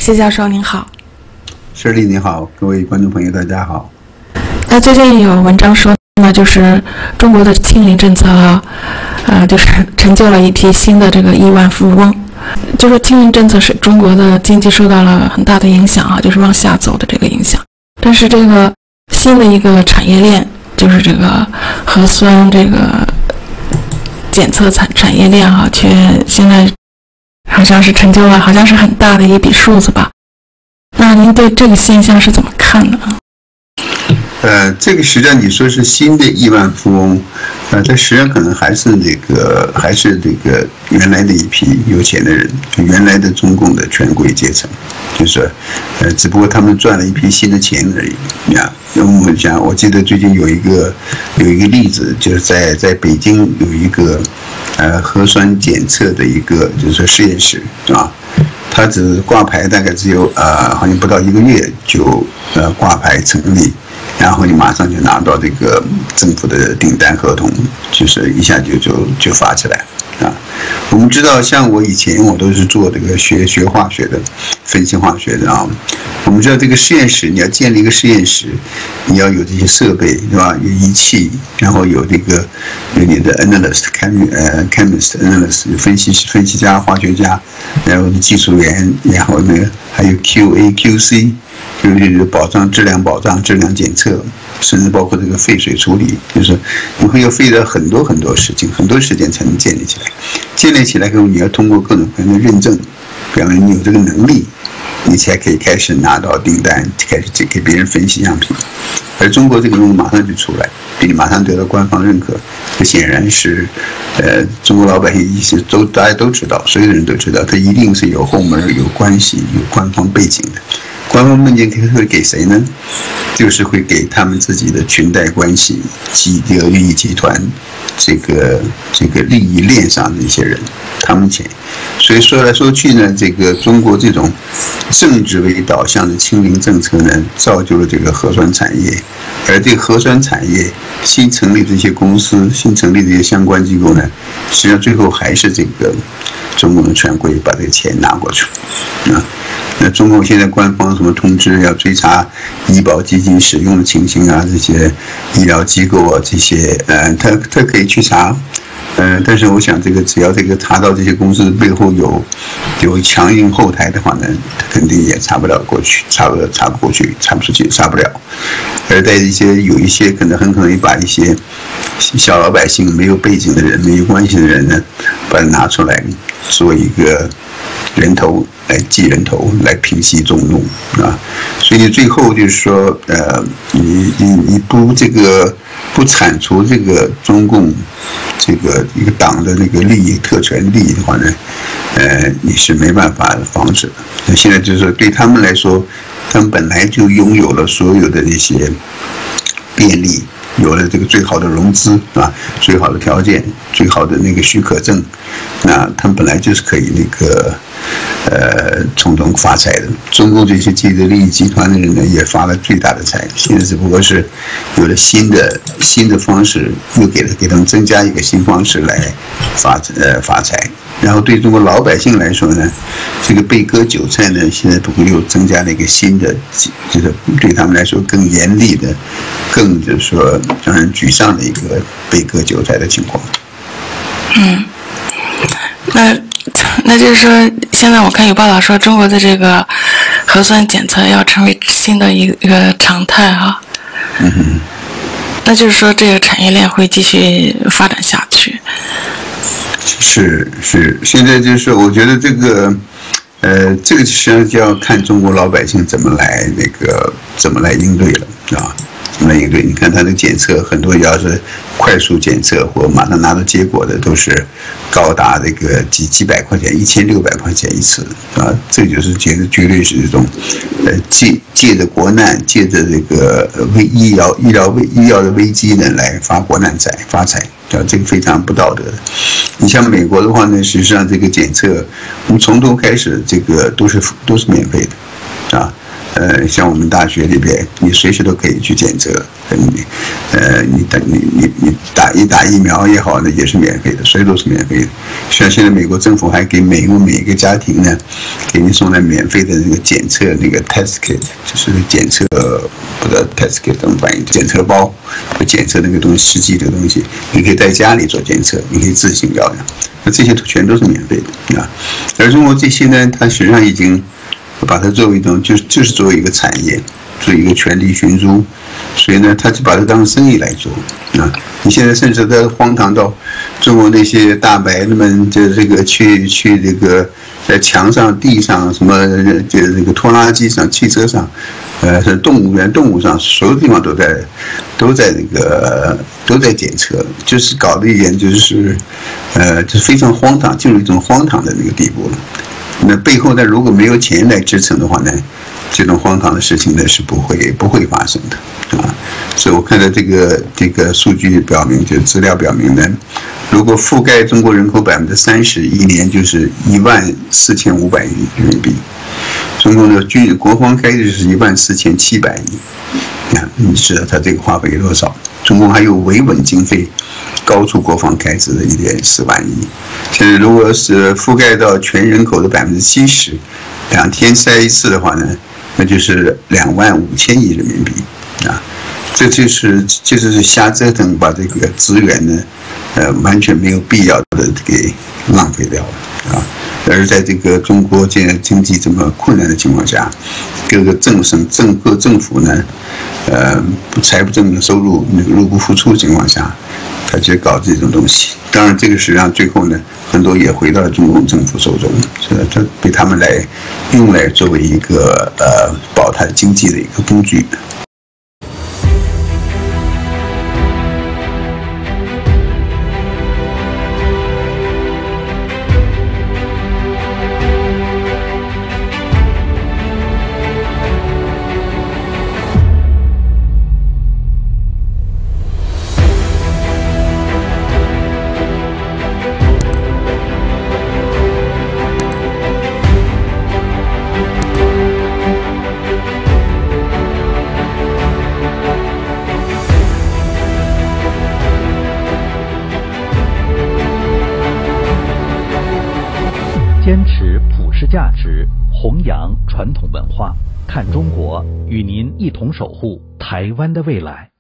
谢教授您好。 施丽你好，各位观众朋友大家好。 那最近有文章说呢，就是中国的清零政策就是成就了一批新的这个亿万富翁。就说清零政策使中国的经济受到了很大的影响就是往下走的这个影响。但是这个新的一个产业链，就是这个核酸这个检测产业链却现在好像是成就了好像是很大的一笔数字吧。那您对这个现象是怎么看的？ 这个实际上你说是新的亿万富翁，这实际上可能还是这个原来的一批有钱的人，就原来的中共的权贵阶层，就是只不过他们赚了一批新的钱而已呀。那我们讲，我记得最近有一个例子，就是在北京有一个核酸检测的一个就是实验室啊。他只挂牌大概只有好像不到1个月就挂牌成立，然后你马上就拿到这个政府的订单合同，就是一下就发起来啊。我们知道，像我以前我都是做这个学化学的，分析化学的啊。我们知道这个实验室，你要建立一个实验室，你要有这些设备，对吧？有仪器，然后有这个有你的 chemist analyst 分析家、化学家，然后技术员，然后呢还有 QA、QC， 就是保障质量质量检测，甚至包括这个废水处理，就是你会要费了很多事情，很多时间才能建立起来。建立起来后，你要通过各种各样的认证，表明你有这个能力，你才可以开始拿到订单，开始给别人分析样品。而中国这个东西马上就出来，并马上得到官方认可，这显然是中国老百姓大家都知道，所有的人都知道，它一定是有后门、有关系、有官方背景的。官方背景会给谁呢？就是会给他们自己的裙带关系、利益集团这个利益链上的一些人，他们钱。所以说来说去呢，这个中国这种政治为导向的清零政策呢，造就了这个核酸产业。而这个核酸产业新成立的一些公司、新成立的一些相关机构呢，实际上最后还是这个中共的权贵把这个钱拿过去啊。那中共现在官方什么通知要追查医保基金使用的情形啊，这些医疗机构啊，这些他可以去查。但是我想，这个只要这个查到这些公司背后有强硬后台的话呢，他肯定也查不过去，查不了。而在有一些很可能把一些小老百姓、没有背景的人、没有关系的人呢，把它拿出来做一个人头来祭人头，来平息众怒啊。所以最后就是说，你不铲除这个中共这个一个党的那个利益特权利益的话呢，你是没办法防止的。那现在就是说对他们来说，他们本来就拥有了所有的这些便利，有了这个最好的融资啊，最好的条件，最好的那个许可证，那他们本来就是可以那个从中发财的。中共这些既得利益集团的人呢，也发了最大的财，现在只不过是有了新的方式，又给他们增加一个新方式来发财。然后对中国老百姓来说呢，这个被割韭菜呢，现在不会又增加了一个新的，就是对他们来说更严厉的、更就是说让人沮丧的一个被割韭菜的情况。 那就是说，现在我看有报道说，中国的这个核酸检测要成为新的一个常态哈。那就是说，这个产业链会继续发展下去。 是，现在就是说，我觉得这个实际上就要看中国老百姓怎么来应对了啊。怎么应对？你看他的检测，很多要是快速检测或马上拿到结果的，都是高达这个几百块钱，1600块钱一次啊！这就是绝对是这种借着国难，借着这个医药的危机呢来发国难财发财啊！这个非常不道德的。你像美国的话呢，实际上这个检测，我们从头开始这个都是免费的啊。 像我们大学里边，你随时都可以去检测，你打疫苗也好，那也是免费的，所以都是免费的。像现在美国政府还给每一个家庭呢，给你送来免费的那个检测那个 test kit， 就是检测不知道 test kit 怎么翻译，检测包，检测那个东西实际的东西，你可以在家里做检测，你可以自行疗养，那这些全都是免费的啊。而中国这些呢，它实际上已经把它作为一种就是作为一个产业，做一个权力寻租，所以呢，他就把它当生意来做啊。你现在甚至在荒唐到中国那些大白们，就这个去这个在墙上、地上什么，就那个拖拉机上、汽车上，是动物园、动物上，所有地方都在检测，就是搞得一点就是非常荒唐，进入一种荒唐的那个地步了。那背后呢，如果没有钱来支撑的话呢，这种荒唐的事情呢是不会发生的啊。所以我看到这个数据表明，就资料表明呢，如果覆盖中国人口30%，一年就是14500亿人民币。中国的国防开支是14700亿啊，你知道它这个花费多少？中共还有维稳经费高出国防开支的1.4万亿。现在如果是覆盖到全人口的70%，2天筛一次的话呢，那就是25000亿人民币啊。这就是瞎折腾，把这个资源呢，完全没有必要的给浪费掉了啊。而在这个中国现在经济这么困难的情况下，各个政府呢，财政的收入入不敷出的情况下，他就搞这种东西。当然，这个实际上最后呢，很多也回到了中共政府手中，这被他们用来作为一个保他经济的一个工具。 坚持普世价值，弘扬传统文化，看中国，与您一同守护台湾的未来。